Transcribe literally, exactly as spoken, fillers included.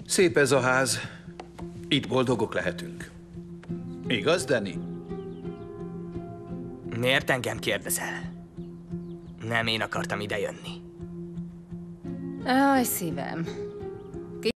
Szép ez a ház. Itt boldogok lehetünk. Igaz, Danny? Miért engem kérdezel? Nem én akartam ide jönni. Aj, szívem.